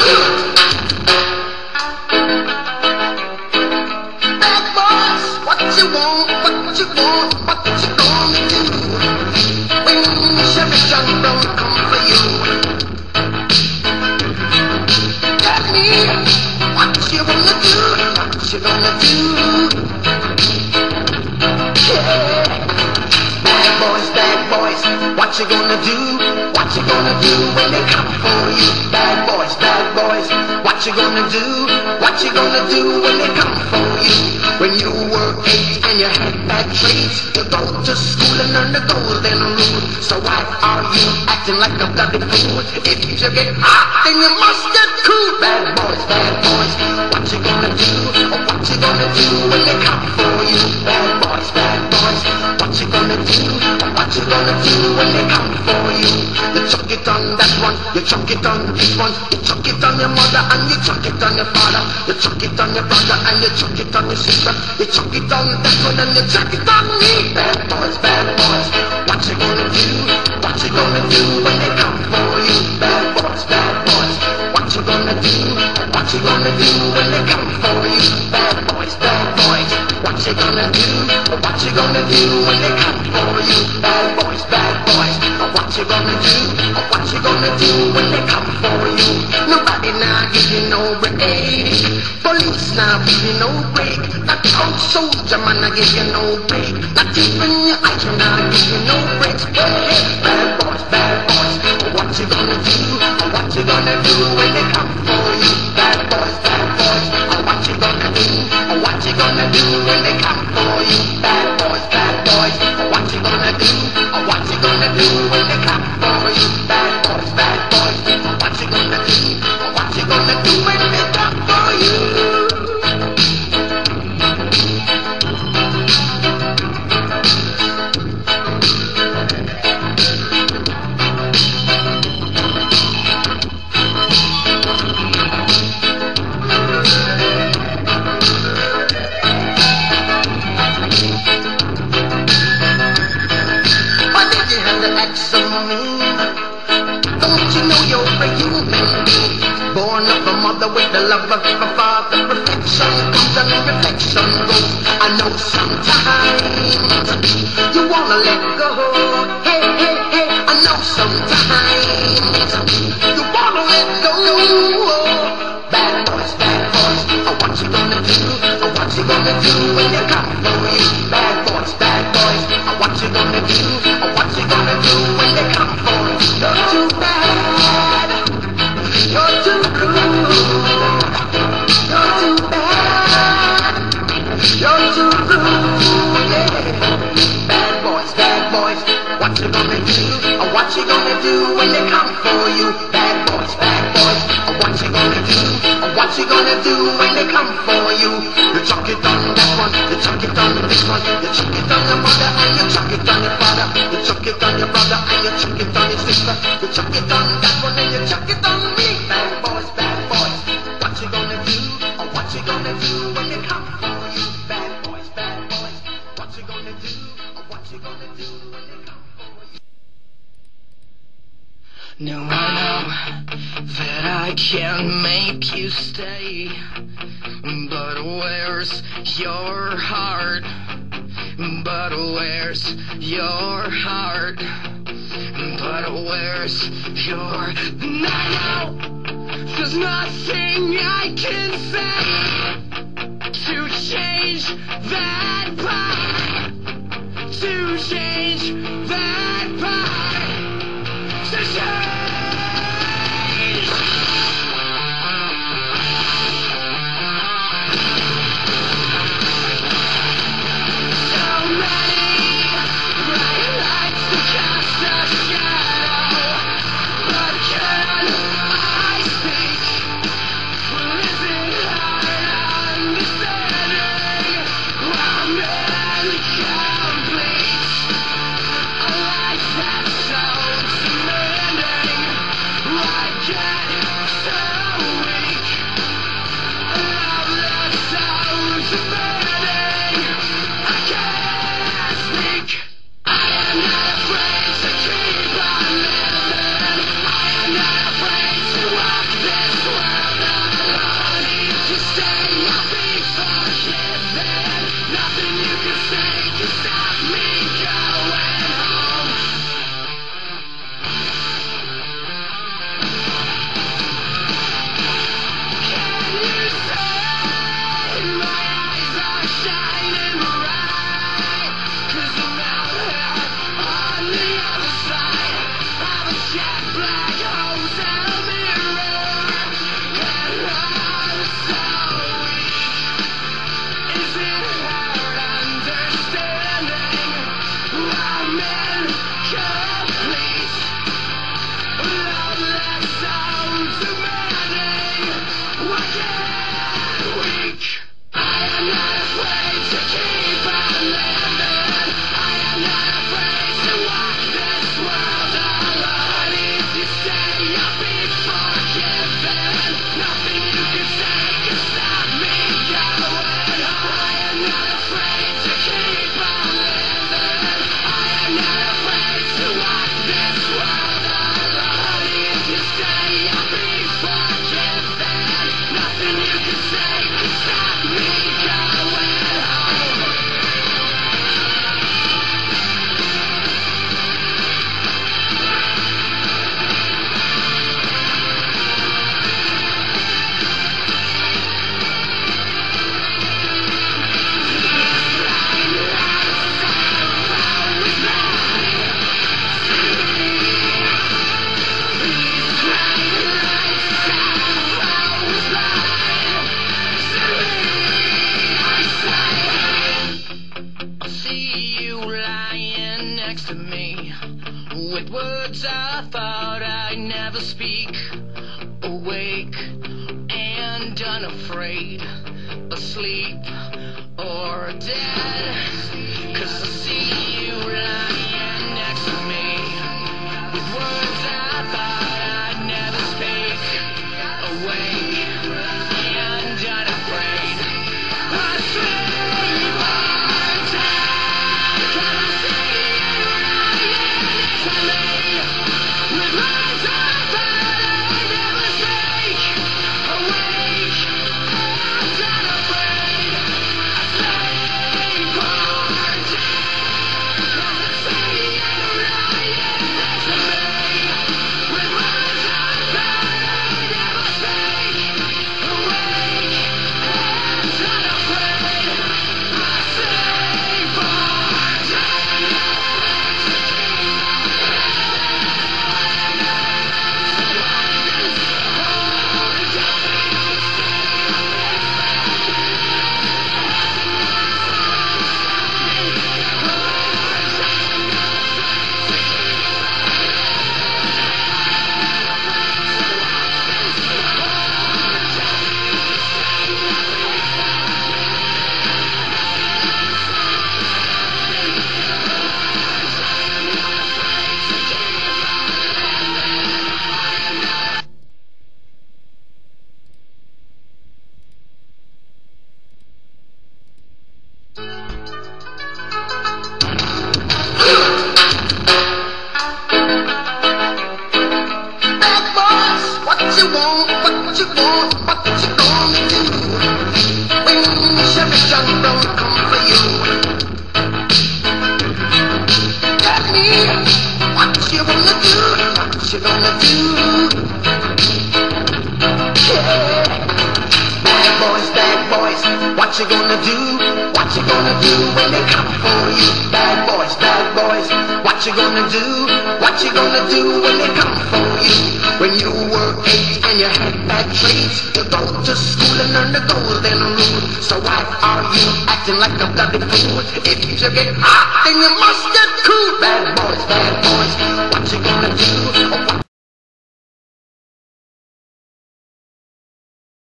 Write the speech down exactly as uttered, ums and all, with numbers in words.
Bad boys, what you want, what you want, what you gonna do when Chevy Jungle come for you? Tell me what you gonna do, what you gonna do? Yeah. Bad boys, bad boys, what you gonna do? What you gonna do when they come for you? Bad boys, bad boys, what you gonna do? What you gonna do when they come for you? When you were eight and you had bad traits, you go to school and learn the golden rule. So why are you acting like a bloody fool? If you get hot, then you must get cool. Bad boys, bad boys, what you gonna do? Or what you gonna do when they come for you? Bad boys, bad boys, what you gonna do? Or what you gonna do when they come for you? You chuck it on that one, you chuck it on this one, you chuck it on your mother and you chuck it on your father, you chuck it on your brother and you chuck it on your sister, you chuck it on that one and you chuck it on me. Bad boys, bad boys, what you gonna do? What you gonna do when they come for you? Bad boys, bad boys, what you gonna do? What you gonna do when they come for you? Bad boys, bad boys, what you gonna do? What you gonna do when they come for you? Bad boys, bad boys, what you gonna do? What you gonna do when they come for you? Nobody now give you no break. Police now give you no break. That old soldier man I give you no break. Not even your eyes now give you no breaks. Hey, hey, bad boys, bad boys, what you gonna do? What you gonna do when they come for you? Bad boys, bad boys, what you gonna do? What you gonna do when they come for you? Bad boys, bad boys, what you gonna do? What you gonna do when they come for you? Bad boys, bad boys, what you gonna do? What you gonna do when they come for you? Don't you know you're a human being, born of a mother with the love of a father? Perfection comes and reflection goes. I know sometimes you wanna let go. Hey, hey, hey, I know sometimes you wanna let go. Bad boys, bad boys, what you gonna do? What you gonna do when they come for you? Bad boys, bad boys, what you gonna do? What you gonna do when they come for you? You're too bad, you're too cruel, you're too bad, you're too cruel, yeah. Bad boys, bad boys, what you gonna do? What you gonna do when they come for you? Bad boys, bad boys, what you gonna do? What you gonna do when they come for you? You chuck it on that one, you chuck it on this one, you chuck it on your mother and you chuck it on your father, you chuck it on your brother and you chuck it on your sister, you chuck it on that one and you chuck it on me. Bad boys, bad boys, what you gonna do? Or what you gonna do when they come for you? Bad boys, bad boys, what you gonna do? Or what you gonna do when they come for you? Now I know that I can make you stay, but where's your heart? But where's your heart? But where's your... And I know there's nothing I can say to change that part, to change that part, to change. never speak, awake and unafraid, asleep or dead, 'cause I see you lying next to me, with words I thought I'd never speak, awake and unafraid, asleep or dead, 'cause I see you lying next to me, with words I thought I'd never speak, awake and unafraid, asleep or dead, 'cause I see you lying next to me, with words I thought I'd never speak, awake and unafraid, asleep or Bad boys, what you want, what you want, what you gonna do when Chevy Stronghold come for you? Tell me what you gonna do, what you gonna do? Yeah. Bad boys, bad boys, what you gonna do, what you gonna do when they come for you? Bad boys, bad boys, what you gonna do, what you gonna do when they come for you? When you were eight and you had bad traits, you go to school and learn the golden rule. So why are you acting like a bloody fool? If you get hot, then you must get cool. Bad boys, bad boys, what you gonna do?